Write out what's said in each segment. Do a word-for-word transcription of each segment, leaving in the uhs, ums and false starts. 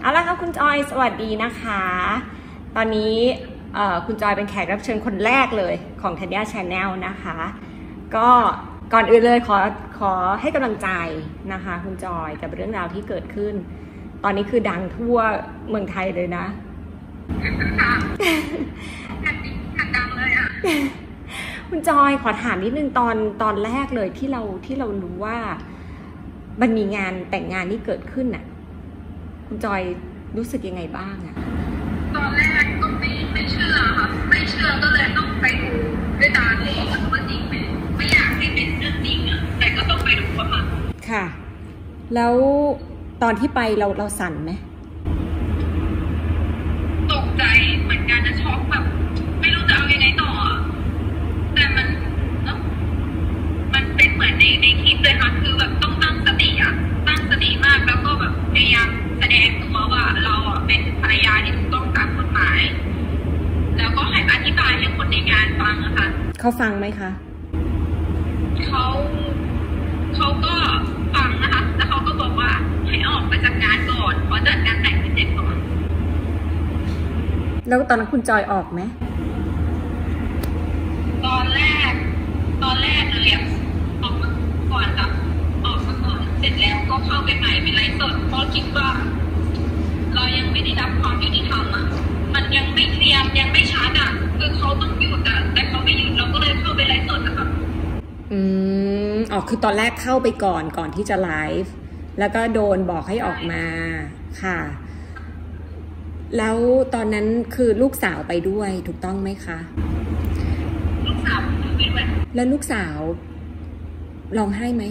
เอาละครับคุณจอยสวัสดีนะคะตอนนี้คุณจอยเป็นแขกรับเชิญคนแรกเลยของธัญญา Channel นะคะก็ก่อนอื่นเลยขอขอให้กำลังใจนะคะคุณจอยกับเรื่องราวที่เกิดขึ้นตอนนี้คือดังทั่วเมืองไทยเลยนะดังเลยอ่ะคุณจอยขอถามนิดนึงตอนตอนแรกเลยที่เราที่เรารู้ว่ามันมีงานแต่งงานที่เกิดขึ้นน่ะคุณจอยรู้สึกยังไงบ้างอะตอนแรกก็ไม่ไม่เชื่อค่ะไม่เชื่อก็เลยต้องไปดูด้วยตาตัวเองว่าจริงไหมไม่อยากให้เป็นเรื่องจริงอะแต่ก็ต้องไปดูค่ะค่ะแล้วตอนที่ไปเราเราสั่นไหมตกใจเหมือนกันนะช็อกแบบไม่รู้จะเอายังไงต่อแต่มันมันเป็นเหมือนในในคลิปเลยค่ะคือแบบต้องตั้งสติอะตั้งสติมากแล้วก็แบบพยายามแสดงตัวว่าเราอ่ะเป็นภรรยาที่ถูกต้องตามกฎหมายแล้วก็ให้อธิบายให้คนในงานฟังอะค่ะเขาฟังไหมคะเขาเขาก็ฟังนะคะแล้วเขาก็บอกว่าให้ออกมาจากงานก่อนเพราะจัดงานแต่งเสร็จก่อนแล้วตอนนั้นคุณจอยออกไหมตอนแรกตอนแรกเลยอะออกมาก่อนค่ะออกมาก่อนเสร็จแล้วก็เข้าไปใหม่เป็นไลฟ์สดเพราะคิดว่าเรายังไม่ได้รับความยุติธรรมอ่ะมันยังไม่เคลียร์ยังไม่ชัดอ่ะคือเขาต้องหยุดอ่ะแต่เขาไม่หยุดเราก็เลยเข้าไปไลฟ์สดอะค่ะอืมอ๋อคือตอนแรกเข้าไปก่อนก่อนที่จะไลฟ์แล้วก็โดนบอกให้ออกมาค่ะแล้วตอนนั้นคือลูกสาวไปด้วยถูกต้องไหมคะลูกสาวไปด้วยแล้วลูกสาวร้องไห้ไหม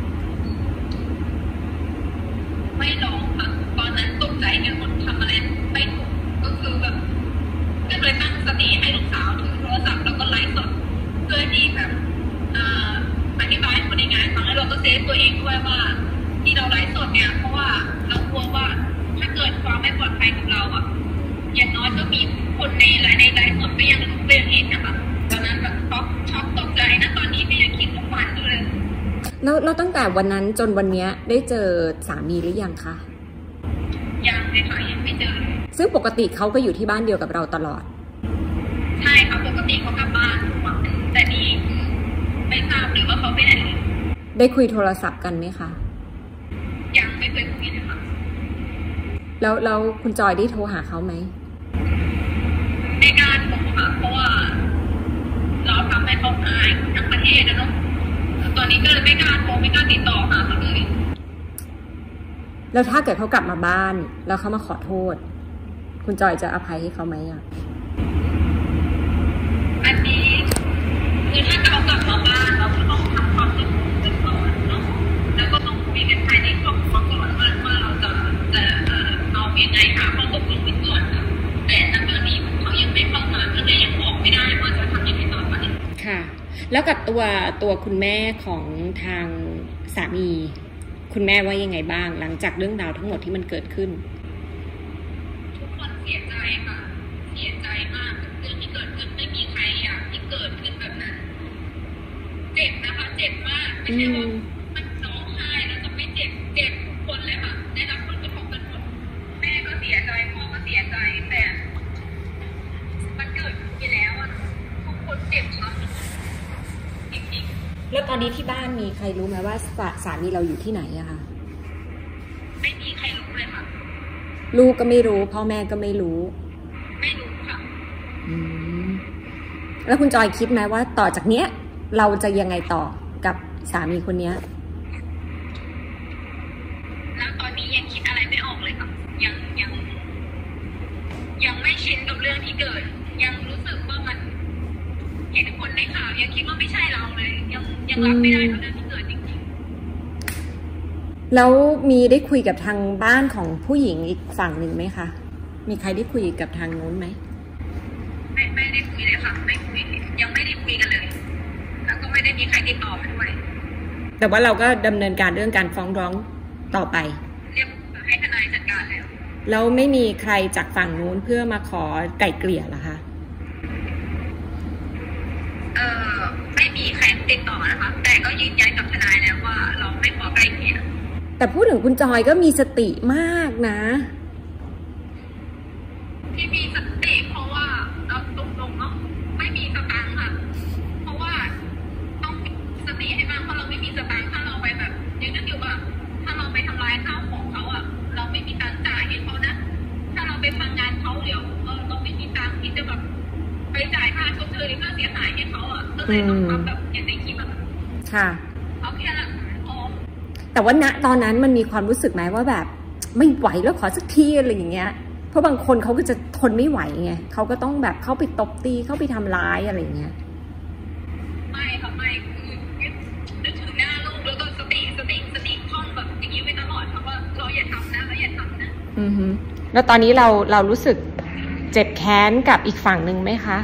ไม่ร้องค่ะตอนนั้นตกใจกันหมดทำอะไรไม่ถูกก็คือแบบก็เลยตั้งสติให้ลูกสาวถือโทรศัพท์แล้วก็ไลฟ์สดเพื่อที่แบบอธิบายให้คนในงานฟังแล้วเราก็เซฟตัวเองด้วยว่าที่เราไลฟ์สดเนี่ยเพราะว่าเรากลัวว่าถ้าเกิดความไม่ปลอดภัยกับเราอ่ะอย่างน้อยก็มีคนในในไลฟ์สดก็ยังรู้เรื่องเห็นนะคะตอนนั้นแบบช็อกช็อกตกใจนะตอนนี้ก็ยังคิดทุกวันอยู่เลยแล้วเราตั้งแต่วันนั้นจนวันนี้ได้เจอสามีหรือยังคะยังเลยค่ะยังไม่เจอซึ่งปกติเขาก็อยู่ที่บ้านเดียวกับเราตลอดใช่ค่ะปกติเขากลับบ้านแต่นี่ไม่ทราบหรือว่าเขาไปไหนได้คุยโทรศัพท์กันไหมคะยังไม่เคยคุยเลยค่ะแล้วแล้วคุณจอยได้โทรหาเขาไหมในการโทรค่ะเพราะว่าเราทำให้เขาหายทั้งประเทศนะเนาะตอนนี้ก็เลยไม่กล้าโทรไม่กล้าติดต่อหาเขาเลยแล้วถ้าเกิดเขากลับมาบ้านแล้วเขามาขอโทษคุณจอยจะอภัยให้เขาไหมอ่ะอันนี้คือถ้าเขากลับมาบ้านเราก็ต้องทำความตกลงกันก่อนเนาะแล้วก็ต้องคุยกันภายในครอบครัวก่อนว่าว่าเราจะจะเอายังไงหาความตกลงกันก่อนค่ะแต่ณตอนนี้เขายังไม่เข้ามาก็เลยยังบอกไม่ได้ว่าจะทำยังไงต่อไปค่ะแล้วกับตัวตัวคุณแม่ของทางสามีคุณแม่ว่ายังไงบ้างหลังจากเรื่องราวทั้งหมดที่มันเกิดขึ้นทุกคนเสียใจค่ะเสียใจมากเรื่องที่เกิดขึ้นไม่มีใครอยากที่เกิดขึ้นแบบนั้นเจ็บนะคะเจ็บมากไม่ใช่ว่ามันร้องไห้แล้วจะไม่เจ็บเจ็บทุกคนเลยค่ะได้รับผลกระทบกันหมดแม่ก็เสียใจพ่อก็เสียใจแต่มันเกิดขึ้นไปแล้วอ่ะทุกคนเจ็บช้ำแล้วตอนนี้ที่บ้านมีใครรู้ไหมว่าสามีเราอยู่ที่ไหนอะคะไม่มีใครรู้เลยค่ะลูกก็ไม่รู้พ่อแม่ก็ไม่รู้ไม่รู้ค่ะอืมแล้วคุณจอยคิดไหมว่าต่อจากเนี้ยเราจะยังไงต่อกับสามีคนเนี้ยแล้วตอนนี้ยังคิดอะไรไม่ออกเลยค่ะยังยังยังไม่ชินกับเรื่องที่เกิดยังรู้สึกว่ามันเห็นคนในข่าวยังคิดว่าไม่ใช่เราเลยยังยังรับไม่ได้กับเรื่องที่เกิดจริงๆแล้วมีได้คุยกับทางบ้านของผู้หญิงอีกฝั่งหนึ่งไหมคะมีใครได้คุยกับทางนู้นไหมไม่ไม่ได้คุยเลยค่ะไม่คุยยังไม่ได้คุยกันเลยแล้วก็ไม่ได้มีใครติดต่อมาด้วยแต่ว่าเราก็ดำเนินการเรื่องการฟ้องร้องต่อไปเรียกให้ทนายจัดการแล้วแล้วไม่มีใครจากฝั่งนู้นเพื่อมาขอไกล่เกลี่ยเหรอคะเออไม่มีใครติดต่อนะคะแต่ก็ยืนยันกับทนายแล้วว่าเราไม่ขอไกลเกลี่ยแต่พูดถึงคุณจอยก็มีสติมากนะไปฟังงานเขาเดี๋ยวเออเราไม่มีตังค์ที่จะแบบไปจ่ายค่าชดเชยค่าเสียหายให้เขาอ่ะก็เลยต้องทำแบบอย่างในคลิปอะค่ะเอาแค่หลักฐานพอแต่ว่าณตอนนั้นมันมีความรู้สึกไหมว่าแบบไม่ไหวแล้วขอสักทีอะไรอย่างเงี้ยเพราะบางคนเขาก็จะทนไม่ไหวไงเขาก็ต้องแบบเข้าไปตบตีเข้าไปทำร้ายอะไรอย่างเงี้ยไม่ค่ะไม่คือนึกถึงหน้าลูกแล้วก็สติสติสติท่องแบบอย่างนี้ไปตลอดค่ะว่าเราอย่าทำนะเราอย่าทำนะอือฮึแล้วตอนนี้เราเรารู้สึกเจ็บแค้นกับอีกฝั่งหนึ่งไหมคะ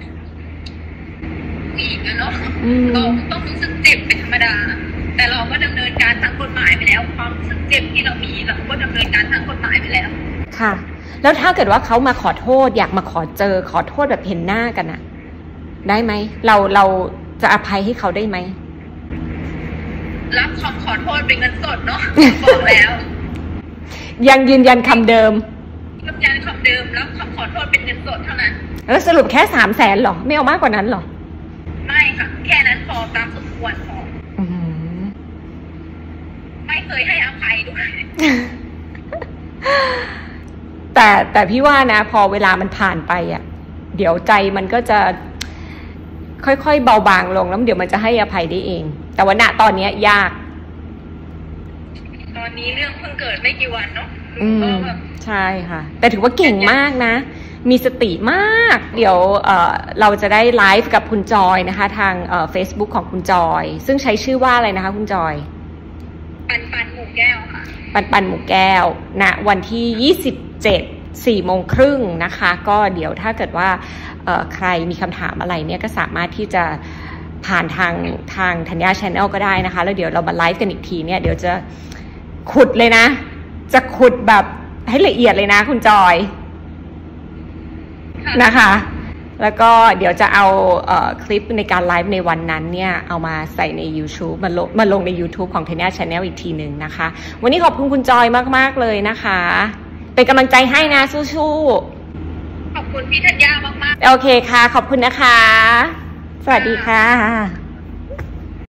อีกนะเนาะเราต้องรู้สึกเจ็บเป็นธรรมดาแต่เราก็ดำเนินการทางกฎหมายไปแล้วความรู้สึกเจ็บที่เรามีเราก็ดำเนินการทางกฎหมายไปแล้วค่ะแล้วถ้าเกิดว่าเขามาขอโทษอยากมาขอเจอขอโทษแบบเห็นหน้ากันอะได้ไหมเราเราจะอภัยให้เขาได้ไหมรับคำขอโทษเป็นเงินสดเนาะบอกแล้วยังยืนยันคำเดิมยืนยันคำเดิมรับคำขอโทษเป็นเงินสดเท่านั้นแล้วสรุปแค่สามแสนหรอไม่เอามากกว่านั้นหรอไม่ค่ะแค่นั้นพอตามสมควรพอไม่เคยให้อภัยด้วยแต่แต่พี่ว่านะพอเวลามันผ่านไปอ่ะเดี๋ยวใจมันก็จะค่อยๆเบาบางลงแล้วเดี๋ยวมันจะให้อภัยได้เองแต่ว่าณตอนนี้ยากตอนนี้เรื่องเพิ่งเกิดไม่กี่วันเนาะอืมใช่ค่ะแต่ถือว่าเก่งมากนะมีสติมากเดี๋ยวเอ่อเราจะได้ไลฟ์กับคุณจอยนะคะทางเอ่อ Facebook ของคุณจอยซึ่งใช้ชื่อว่าอะไรนะคะคุณจอยปันปันหมู่แก้วค่ะปันปันหมู่แก้วณวันที่ยี่สิบเจ็ด สี่โมงครึ่งนะคะก็เดี๋ยวถ้าเกิดว่าเอ่อใครมีคำถามอะไรเนี่ยก็สามารถที่จะผ่านทางทางธัญญา Channel ก็ได้นะคะแล้วเดี๋ยวเรามาไลฟ์กันอีกทีเนี่ยเดี๋ยวจะขุดเลยนะจะขุดแบบให้ละเอียดเลยนะคุณจอยนะคะแล้วก็เดี๋ยวจะเอาเอ่อคลิปในการไลฟ์ในวันนั้นเนี่ยเอามาใส่ใน YouTube มาลงมาลงใน YouTube ของ Thanya Channel อีกทีหนึ่งนะคะวันนี้ขอบคุณคุณจอยมากๆเลยนะคะเป็นกำลังใจให้นะสู้ๆขอบคุณพี่ธัญญามากๆโอเคค่ะขอบคุณนะคะสวัสดีค่ะ